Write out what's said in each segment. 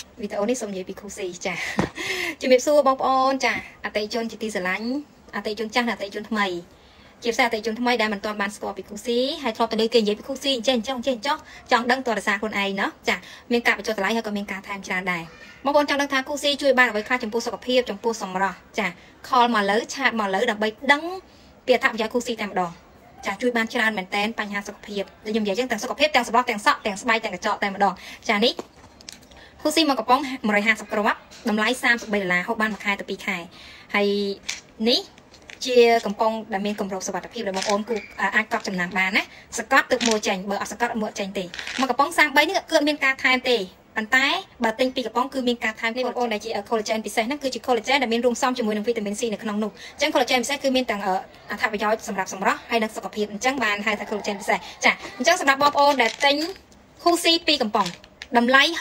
video này xong về bị Kusi chả chỉ biết xua bông ôn chả à tay chôn chỉ ti sờ lánh à tay chôn chắc là tay chôn mày chia sẻ tay chôn mày đã mình toàn bàn score bị Kusi hay thọ từ đây kênh về bị Kusi trên trong đăng toàn là xa con ai nó chả miền cạp cho lại hay còn miền cạp tham tràn đài bông ôn trong đăng thang Kusi chui ban ở với khai trong post sọc hiệp trong post sòng rò chả call mà lỡ chat mà lỡ đặc biệt đăng biệt thạm giá Kusi tam đòn chả chui ban tràn mình tênปัญหา sọc hiệp để dùng vậy chẳng tàng sọc hiệp tàng sọc tàng sọ tàng bay tàng chọ tàng đòn chả ní Kusi មកកំប៉ុង150 ក្របតម្លៃ$33ហូបបានមួយខែទៅ2ខែហើយនេះជាកំប៉ុងដែលមានកម្រិតសុវត្ថិភាពដែលបងប្អូនគូអាចកត់ចំណាំបានណាសកត់ទឹកមួយចេញបើអត់សកត់មួយចេញទេមកកំប៉ុង33នេះគឺមានការថែមទេប៉ុន្តែបើទិញពីកំប៉ុងគឺមានការថែមនេះបងប្អូនដែលជា collagen ពិសេសហ្នឹងគឺជា collagen ដែលមានរួមផ្សំជាមួយនឹង vitamin C នៅក្នុងនោះអញ្ចឹង collagen ពិសេសគឺមានទាំងអត្ថប្រយោជន៍សម្រាប់សម្រស់ហើយនិងសុខភាពអញ្ចឹងបានហៅថា collagen ពិសេសចាអញ្ចឹងសម្រាប់បងប្អូនដែលទិញ Kusi ពីកំប៉ុងតម្លៃ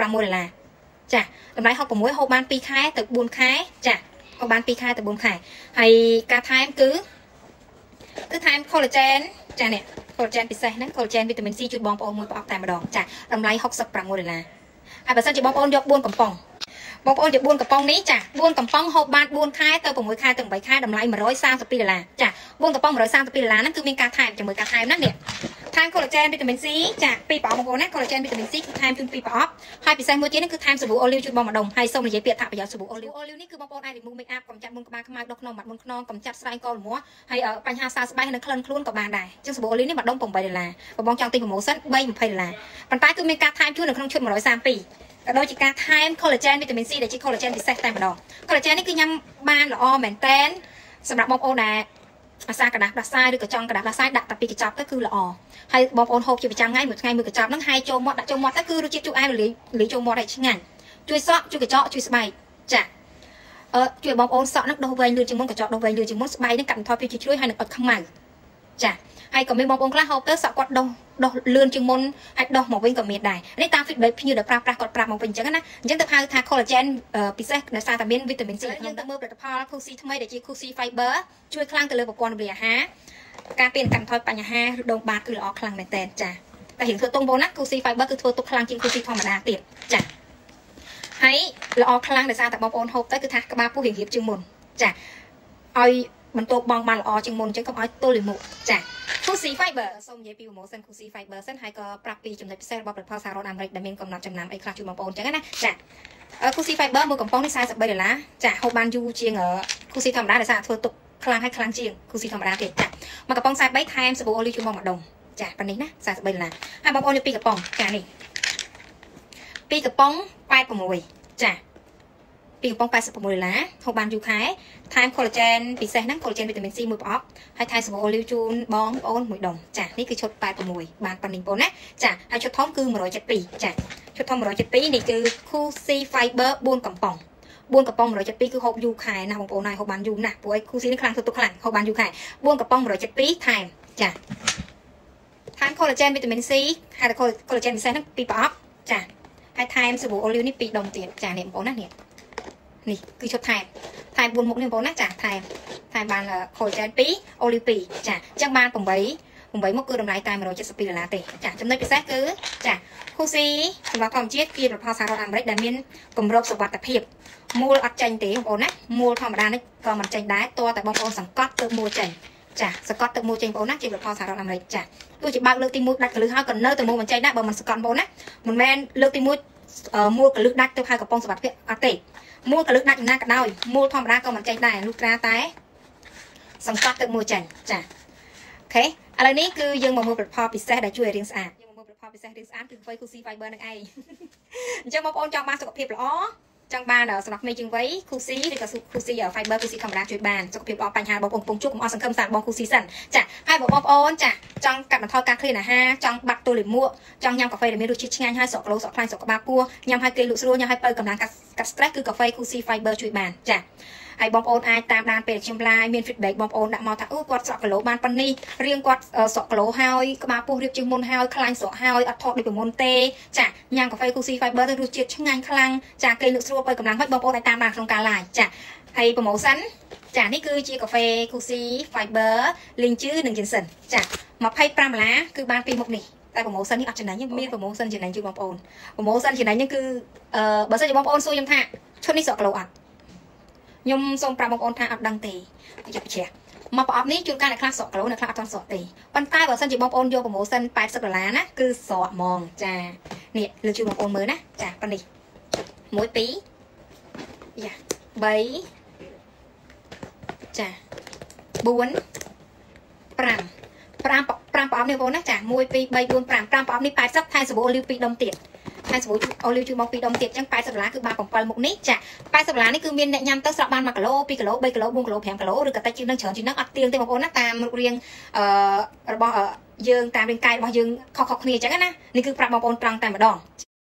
$66ចាតម្លៃ66ហូបបាន2ខែទៅ4ខែចាហូបបាន2ខែទៅ4ខែហើយការថែមគឺថែម collagen ចានេះ collagen ពិសេសហ្នឹង collagen vitamin C ជួយបងប្អូនមួយប្រអប់តែម្ដងចាតម្លៃ$66ហើយបើសិនជាបងប្អូនយក4កំប៉ុងបងប្អូនយក4កំប៉ុងនេះចា4កំប៉ុងហូបបាន4ខែទៅ6ខែទៅ8ខែតម្លៃ$132ចា4កំប៉ុង$132ហ្នឹងគឺមានការថែមជាមួយការថែមណានេះថែម collagen vitamin C ចា2ប្រអប់បងប្អូនណា collagen vitamin C គឺថែមជូន2ប្រអប់ហើយពិសេសមួយទៀតនេះគឺថែមសាប៊ូអូលីវជូនបងម្ដងហើយសូមនិយាយពាក្យថាប្រយោជន៍សាប៊ូអូលីវនេះគឺបងប្អូនអាច remove make up កំចាត់មុនក្បាលខ្មៅដុសក្នុងមាត់មុនខ្នងកំចាត់ស្រាញកលមាស់ហើយបញ្ហាសើស្បែកនិងក្លិនខ្លួនក៏បានដែរអញ្ចឹងសាប៊ូអូលីវនេះម្ដង$8បងចង់ទិញ promotion $320ប៉ុន្តែគឺមានការថែមជូននៅក្នុងឈុត132ក៏ដូចជាការថែម collagen vitamin C ដែលជា collagen ពិសេសតែម្ដង collagen នេះគឺញ៉ាំបានល្អមែនតែនសម្រាប់បងប្អូនដែលអាសាកណ្ដាស់ផ្ដាសាយឬក៏ចង់កណ្ដាស់ផ្ដាសាយដាក់តែពីកញ្ចប់ទៅគឺល្អហើយបងប្អូនហូបជាប្រចាំថ្ងៃមួយថ្ងៃមួយកញ្ចប់ហ្នឹងហើយចូលមាត់ដាក់ចូលមាត់ទៅគឺរសជាតិជូរអែមលាយចូលមាត់ឲ្យឆ្ងាញ់ជួយសក់ជួយកញ្ចក់ជួយស្បែកចាជួយបងប្អូនសក់ហ្នឹងដុសវែងលឿនជាងមុនកញ្ចក់ដុសវែងលឿនជាងមុនស្បែកហ្នឹងកាត់បន្ថយភាពជ្រួយហើយនឹងអត់ខ្មៅចាហើយក៏មានបងប្អូនខ្លះហូបទៅសក់គាត់ដុសលឿនជាងមុនអាចដុសមកវិញក៏មានដែរនេះតាម feedback ភ្ញៀវដែលប្រើប្រាស់គាត់ប្រាប់មកវិញអញ្ចឹងណាអញ្ចឹងទៅហៅថា collagen ពិសេសដោយសារតែមាន vitamin C ក្នុងទៅមើលផលិតផល Kusi ថ្មីដែលជា Kusi Fiber ជួយខ្លាំងទៅលើប្រព័ន្ធរំលាយអាហារការពារកាត់បន្ថយបញ្ហាឬដងបាតគឺល្អខ្លាំងមែនតើចាតែរៀងធ្វើទុំបងណា Kusi Fiber គឺធ្វើទុកខ្លាំងជាង Kusi ធម្មតាទៀតចាហើយល្អខ្លាំងដោយសារតែបងប្អូនហូបទៅគឺថាក្បាលពោះរៀងរៀបជាងមុនចាឲ្យបន្ទប់បងបានល្អជាងមុនអញ្ចឹងកុំឲ្យទល់លាមកចា Kusi Fiber សូមនិយាយពី promotion Kusi Fiber សិនហើយក៏ប្រាប់ពីចំណុចពិសេសរបស់ផលិតផលសហរដ្ឋអាមេរិកដែលមានកំណត់ចំណាំអីខ្លះជូនបងប្អូនអញ្ចឹងណាចាKusi Fiber មួយកំប៉ុងនេះ$43ចាហូបបានយូរជាង Kusi ធម្មតាដោយសារធ្វើទុកខ្លាំងហើយខ្លាំងជាង Kusi ធម្មតាទៀតចាមួយកំប៉ុង43ថែមសាប៊ូអូលីវជូនបងម្ដងចាប៉ុណ្នេះណា$43ហើយបងប្អូនយក2កំប៉ុងចានេះ2កំប៉ុង86ចា2កំប៉ុង$86ហូបបានយូរខែថែម collagen ពិសេសហ្នឹង collagen vitamin C មួយប្រអប់ហើយថែមសាប៊ូអូលីវជូនបងប្អូនមួយដុំចានេះគឺឈុត86បានប៉ុណ្្នេះបងប្អូនណាចាហើយឈុតធំគឺ172ចាឈុតធំ172នេះគឺ Kusi Fiber 4កំប៉ុង4កំប៉ុង172គឺហូបយូរខែណាបងប្អូនហើយហូបបានយូរណាស់ព្រោះឯ Kusi នេះខ្លាំងទុកខ្លាំងហូបបានយូរខែ4កំប៉ុង172ថែមចាថែម collagen vitamin C ហើយ collagen ពិសេសហ្នឹង2ប្រអប់ចាហើយថែមសាប៊ូអូលីវនេះ2ដុំទៀតចានេះបងប្អូនណានេះគឺឈុតថែម4មុខនេះបងប្អូនណាចាថែមបាន collagen 2 olive 2ចាអញ្ចឹងបាន8មុខគឺតម្លៃតែ$172ទេចាចំណុចពិសេសគឺចា Kusi សម្រាប់ធម្មជាតិជាផលិតផលសហរដ្ឋអាមេរិកដែលមានគម្របសុវត្ថិភាពមូលអត់ចេញទេបងប្អូនណាមូលធម្មតានេះក៏មិនចេញដែរតើតែបងប្អូនសង្កត់ទឹកមូលចេញចាសង្កត់ទឹកមូលចេញបងប្អូនណាជាផលិតផលសហរដ្ឋអាមេរិកចាទោះជាបើកលើកទី1ដាច់កលឹះហើយក៏នៅតែមូលមិនចេញដែរបើមិនសង្កត់បងប្អូនណាមិនមែនលើកទី1មូលកលឹះដាច់ទៅហើយកំប៉ុងសុវត្ថិភាពអត់ទេមូលកលឹះដាច់ណាក៏ដោយមូលធម្មតាក៏មិនចេញដែរលុះត្រាតែសង្កត់ទឹកមូលចេញចាអូខេឥឡូវនេះគឺយើងមកមើលផលិតផលពិសេសដែលជួយឲ្យរាងស្អាតយើងមកមើលផលិតផលពិសេសរាងស្អាតគឺ Kusi Fiber នឹងឯងអញ្ចឹងបងប្អូនចង់បានសុខភាពល្អចង់បានសម្រាប់ក្មេងជាងវ័យ Kusi ឬក៏ Kusi Fiber Kusi ធម្មតាជួយបានសុខភាពល្អបញ្ហាបងប្អូនកំពុងជួបកុំអស់សង្ឃឹមសារបង Kusi សិនចាហើយបងប្អូនចាចង់កាត់បន្ថយការឃ្លានអាហារចង់បាត់ទល់លាមកចង់ញ៉ាំកាហ្វេដែលមានរសជាតិឆ្ងាញ់ហើយសក់ក្លោសក់ខ្លាញ់សក់ក្បាលពោះញ៉ាំហើយគេលក់ស្រួលញ៉ាំហើយបើកម្លាំងកាត់ stress គឺកាហ្វេ Kusi Fiber ជួយបានចាហើយបងប្អូនអាចតាមដានពេលខ្ញុំ live មាន feedback បងប្អូនដាក់មកថាគាត់សក់គីឡូបានប៉ុណ្នេះរៀងគាត់សក់គីឡូហើយក្បាលពោះរៀបជាងមុនហើយខ្លាញ់សក់ហើយអត់ថតដូចពីមុនទេចាញ៉ាំកាហ្វេ Kusi Fiber ទៅរសជាតិឆ្ងាញ់ខ្លាំងចាគេលក់ស្រួលបើកម្លាំងហើយបងប្អូនអាចតាមដានក្នុងការ live ចាហើយ promotion ចានេះគឺជាកាហ្វេ Kusi Fiber លីងជឺនិង ginseng ចា$25គឺបានពីរមុខនេះ tại promotionនេះអត់ចំណេញទេមាន promotion ចំណេញជួយបងប្អូន promotion ចំណេញហ្នឹងគឺបើសិនជាបងប្អូនសួរខ្ញុំថាឈុតនេះសក់គីឡូអត់ខ្ញុំសូមប្រាប់បងប្អូនថាអត់ដឹងទេយកបញ្ជាក់មកប្រអប់នេះជួនកាលអ្នកខ្លះសក់គីឡូអ្នកខ្លះអត់ទាន់សក់ទេប៉ុន្តែបើសិនជាបងប្អូនយក promotion 80 ដុល្លារណាគឺសក់ហ្មងចានេះលើជួយបងប្អូនមើលណាចាប៉ុណ្នេះ1 2យ៉ា3ចា4 5ប្រអប់នេះបងប្អូនណាចា1 2 3 4 5ប្រអប់នេះ80ថែសាប៊ូអូលីវ2ដុំទៀតថែសាប៊ូអូលីវជួយមក2ដុំទៀតអញ្ចឹង80 ដុល្លារគឺបាន7មុខនេះចា80 ដុល្លារនេះគឺមានអ្នកញ៉ាំទៅស្រាប់បាន1គីឡូ2គីឡូ3គីឡូ4គីឡូ5គីឡូឬក៏តិចជាងនឹងច្រើនជាងនឹងអត់ទៀងទេបងប្អូនណាតាមរូបរាងរបស់យើងតាមរាងកាយរបស់យើងខុសៗគ្នាអញ្ចឹងណានេះគឺប្រាប់បងប្អូនត្រង់តែម្ដង